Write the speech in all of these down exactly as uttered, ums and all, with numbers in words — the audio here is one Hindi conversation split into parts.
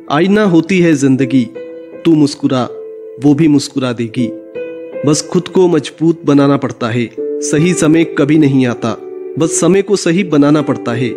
आईना होती है जिंदगी, तू मुस्कुरा वो भी मुस्कुरा देगी। बस खुद को मजबूत बनाना पड़ता है, सही समय कभी नहीं आता, बस समय को सही बनाना पड़ता है।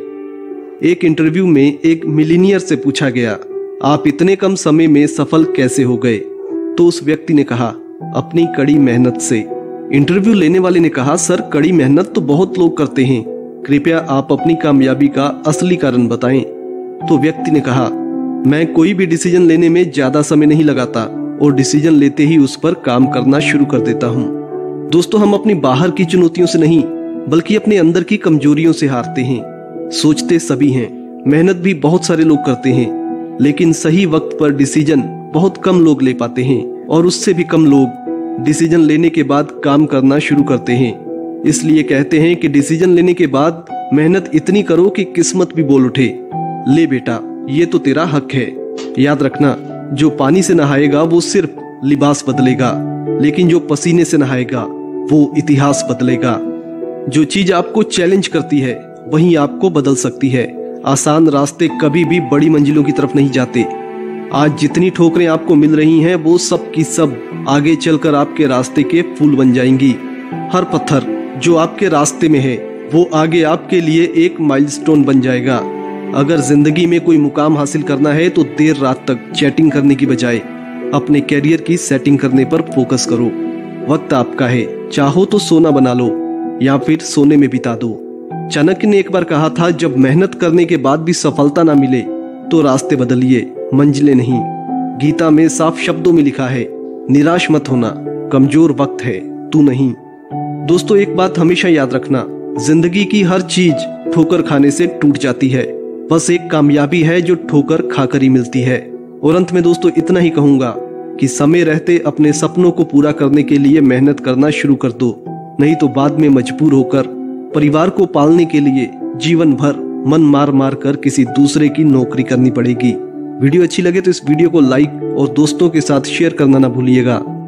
एक इंटरव्यू में एक मिलीनियर से पूछा गया, आप इतने कम समय में सफल कैसे हो गए? तो उस व्यक्ति ने कहा, अपनी कड़ी मेहनत से। इंटरव्यू लेने वाले ने कहा, सर कड़ी मेहनत तो बहुत लोग करते हैं, कृपया आप अपनी कामयाबी का असली कारण बताएं। तो व्यक्ति ने कहा, मैं कोई भी डिसीजन लेने में ज्यादा समय नहीं लगाता और डिसीजन लेते ही उस पर काम करना शुरू कर देता हूँ। दोस्तों, हम अपनी बाहर की चुनौतियों से नहीं बल्कि अपने अंदर की कमजोरियों से हारते हैं। सोचते सभी हैं, मेहनत भी बहुत सारे लोग करते हैं, लेकिन सही वक्त पर डिसीजन बहुत कम लोग ले पाते हैं और उससे भी कम लोग डिसीजन लेने के बाद काम करना शुरू करते हैं। इसलिए कहते हैं कि डिसीजन लेने के बाद मेहनत इतनी करो कि किस्मत भी बोल उठे, ले बेटा ये तो तेरा हक है। याद रखना, जो पानी से नहाएगा वो सिर्फ लिबास बदलेगा, लेकिन जो पसीने से नहाएगा वो इतिहास बदलेगा। जो चीज आपको चैलेंज करती है वही आपको बदल सकती है। आसान रास्ते कभी भी बड़ी मंजिलों की तरफ नहीं जाते। आज जितनी ठोकरें आपको मिल रही हैं वो सब की सब आगे चलकर आपके रास्ते के फूल बन जाएंगी। हर पत्थर जो आपके रास्ते में है वो आगे आपके लिए एक माइलस्टोन बन जाएगा। अगर जिंदगी में कोई मुकाम हासिल करना है तो देर रात तक चैटिंग करने की बजाय अपने कैरियर की सेटिंग करने पर फोकस करो। वक्त आपका है, चाहो तो सोना बना लो या फिर सोने में बिता दो। चाणक्य ने एक बार कहा था, जब मेहनत करने के बाद भी सफलता ना मिले तो रास्ते बदलिए, मंजिलें नहीं। गीता में साफ शब्दों में लिखा है, निराश मत होना, कमजोर वक्त है तू नहीं। दोस्तों, एक बात हमेशा याद रखना, जिंदगी की हर चीज ठोकर खाने से टूट जाती है, बस एक कामयाबी है जो ठोकर खाकर ही मिलती है। और अंत में दोस्तों इतना ही कहूंगा कि समय रहते अपने सपनों को पूरा करने के लिए मेहनत करना शुरू कर दो, नहीं तो बाद में मजबूर होकर परिवार को पालने के लिए जीवन भर मन मार मार कर किसी दूसरे की नौकरी करनी पड़ेगी। वीडियो अच्छी लगे तो इस वीडियो को लाइक और दोस्तों के साथ शेयर करना ना भूलिएगा।